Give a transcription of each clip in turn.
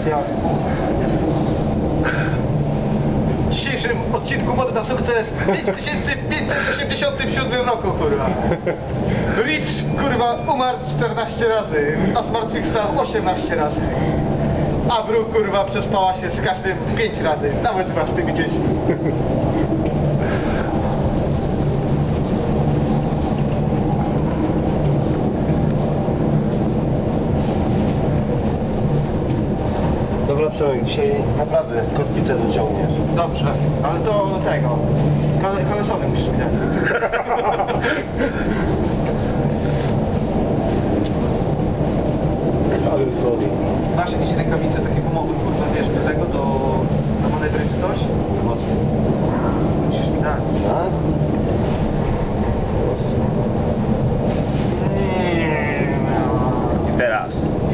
Jak? W dzisiejszym odcinku Mody na sukces w 5587 roku, kurwa. Rich, kurwa, umarł 14 razy, a zmartwychwstał 18 razy. A Bru, kurwa, przespała się z każdym 5 razy, nawet z własnymi dziećmi. Dobra, Przemek, dzisiaj naprawdę kotwicę dociągniesz. Dobrze, ale to tego, kolesowym musisz mi dać. Ale zgody. Masz jakieś rękawice takie pomogły, kurwa, wiesz, do tego, do manewry czy coś? Mocno. Musisz mi dać. Tak? Mocno. I Teraz.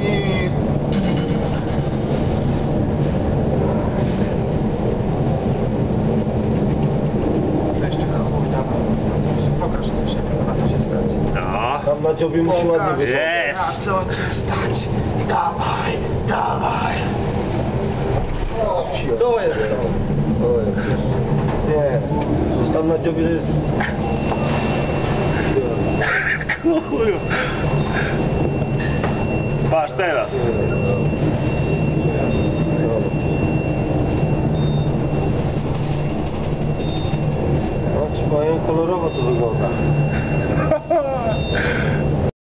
To jeszcze chuj, dawaj. Pokaż coś, jak na co się stać. No. Tam na dziobie musi ładnie wyglądać. Jest. Na co cię stać? Dawaj, dawaj. To jest to. To jest jeszcze. Nie. Przecież tam na dziobie jest... Chuju. Patrz teraz. No ci powiem, kolorowo to wygląda.